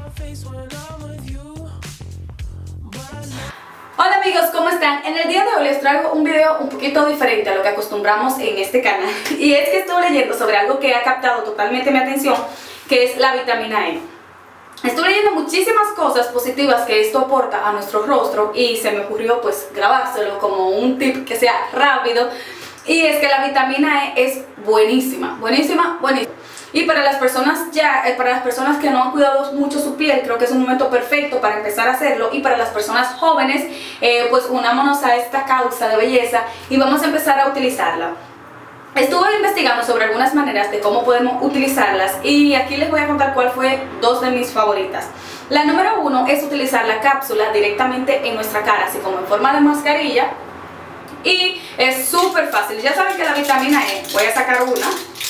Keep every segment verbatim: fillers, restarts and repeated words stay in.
Hola amigos, ¿cómo están? En el día de hoy les traigo un video un poquito diferente a lo que acostumbramos en este canal. Y es que estuve leyendo sobre algo que ha captado totalmente mi atención, que es la vitamina E. Estuve leyendo muchísimas cosas positivas que esto aporta a nuestro rostro y se me ocurrió pues grabárselo como un tip que sea rápido. Y es que la vitamina E es buenísima, buenísima, buenísima. Y para las personas ya, eh, para las personas que no han cuidado mucho su piel, creo que es un momento perfecto para empezar a hacerlo. Y para las personas jóvenes, eh, pues unámonos a esta causa de belleza y vamos a empezar a utilizarla. Estuve investigando sobre algunas maneras de cómo podemos utilizarlas y aquí les voy a contar cuál fue dos de mis favoritas. La número uno es utilizar la cápsula directamente en nuestra cara, así como en forma de mascarilla. Y es súper fácil. Ya saben que la vitamina E, voy a sacar una.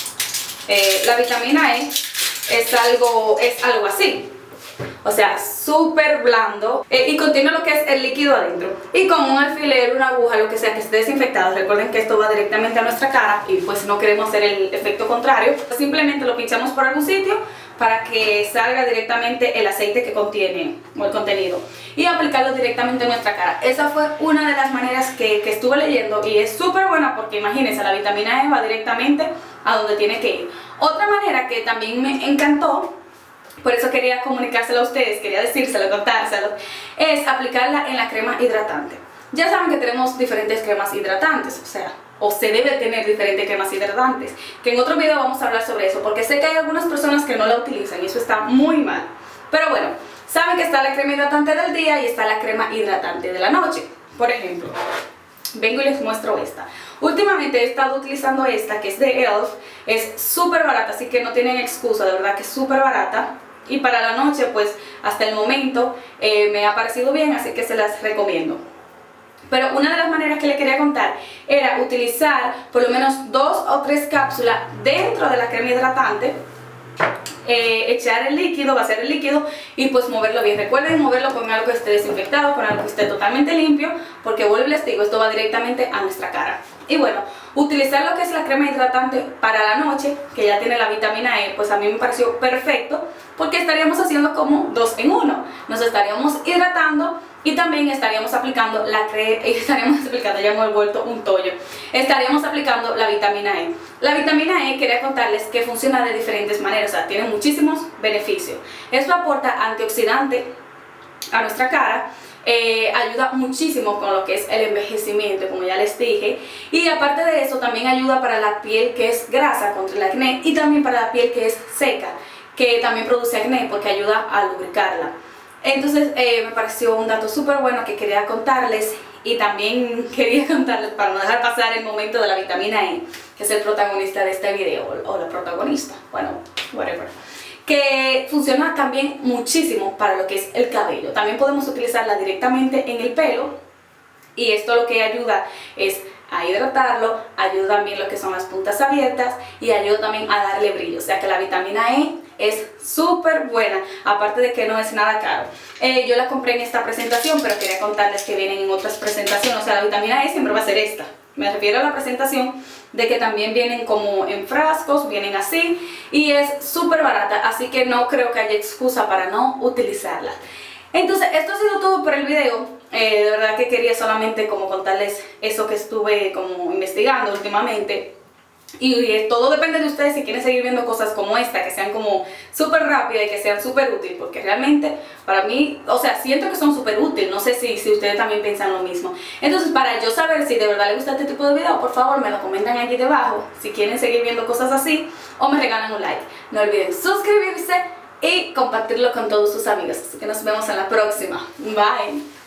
Eh, la vitamina E es algo, es algo así, o sea, súper blando, eh, y contiene lo que es el líquido adentro. Y con un alfiler, una aguja, lo que sea que esté desinfectado, recuerden que esto va directamente a nuestra cara y pues no queremos hacer el efecto contrario, simplemente lo pinchamos por algún sitio para que salga directamente el aceite que contiene, o el contenido, y aplicarlo directamente en nuestra cara. Esa fue una de las maneras que, que estuve leyendo y es súper buena porque imagínense, la vitamina E va directamente a donde tiene que ir. Otra manera que también me encantó, por eso quería comunicárselo a ustedes, quería decírselo, contárselo, es aplicarla en la crema hidratante. Ya saben que tenemos diferentes cremas hidratantes, o sea, o se debe tener diferentes cremas hidratantes, que en otro video vamos a hablar sobre eso, porque sé que hay algunas personas que no la utilizan y eso está muy mal. Pero bueno, saben que está la crema hidratante del día y está la crema hidratante de la noche. Por ejemplo, vengo y les muestro esta. Últimamente he estado utilizando esta, que es de E L F, es súper barata, así que no tienen excusa, de verdad que es súper barata. Y para la noche, pues hasta el momento eh, me ha parecido bien, así que se las recomiendo. Pero una de las maneras que les quería contar era utilizar por lo menos dos o tres cápsulas dentro de la crema hidratante, eh, echar el líquido, vaciar el líquido y pues moverlo bien. Recuerden moverlo con algo que esté desinfectado, con algo que esté totalmente limpio, porque vuelvo y les digo, esto va directamente a nuestra cara. Y bueno, utilizar lo que es la crema hidratante para la noche, que ya tiene la vitamina E, pues a mí me pareció perfecto, porque estaríamos haciendo como dos en uno. Nos estaríamos hidratando y también estaríamos aplicando la crema, estaríamos aplicando, ya me he vuelto un tollo, estaríamos aplicando la vitamina E. La vitamina E, quería contarles que funciona de diferentes maneras, o sea, tiene muchísimos beneficios. Esto aporta antioxidante a nuestra cara, eh, ayuda muchísimo con lo que es el envejecimiento, como ya les dije, y aparte de eso también ayuda para la piel que es grasa, contra el acné, y también para la piel que es seca, que también produce acné porque ayuda a lubricarla. Entonces eh, me pareció un dato súper bueno que quería contarles, y también quería contarles para no dejar pasar el momento de la vitamina E, que es el protagonista de este video, o la protagonista, bueno, whatever, que funciona también muchísimo para lo que es el cabello. También podemos utilizarla directamente en el pelo y esto lo que ayuda es a hidratarlo, ayuda también lo que son las puntas abiertas y ayuda también a darle brillo, o sea que la vitamina E es súper buena, aparte de que no es nada caro. Eh, yo la compré en esta presentación, pero quería contarles que vienen en otras presentaciones, o sea la vitamina E siempre va a ser esta. Me refiero a la presentación de que también vienen como en frascos, vienen así y es súper barata, así que no creo que haya excusa para no utilizarla. Entonces esto ha sido todo por el video, eh, de verdad que quería solamente como contarles eso que estuve como investigando últimamente. Y, y todo depende de ustedes si quieren seguir viendo cosas como esta, que sean como súper rápidas y que sean súper útiles, porque realmente para mí, o sea, siento que son súper útiles, no sé si, si ustedes también piensan lo mismo. Entonces para yo saber si de verdad les gusta este tipo de video, por favor me lo comentan aquí debajo, si quieren seguir viendo cosas así, o me regalan un like. No olviden suscribirse y compartirlo con todos sus amigos, así que nos vemos en la próxima. Bye.